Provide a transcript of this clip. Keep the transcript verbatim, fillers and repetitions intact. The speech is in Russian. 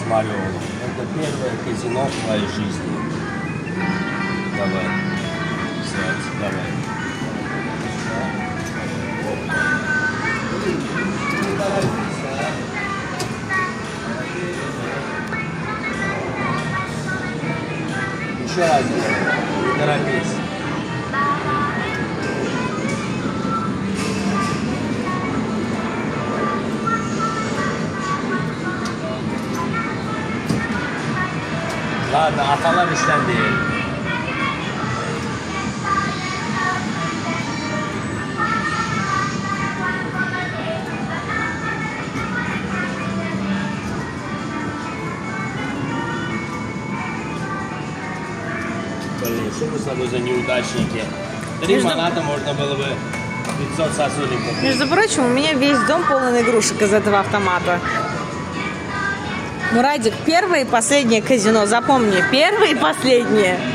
Шмалёва. Это первое казино в твоей жизни. Давай. Сядь, давай. Еще раз. Не торопись. Ладно, atalar işten değil. Блин, что мы с тобой за неудачники? Три Между... маната можно было бы пятьсот сосудиков. Между прочим, у меня весь дом полон игрушек из этого автомата. Мурадик, первое и последнее казино, запомни, первое и последнее.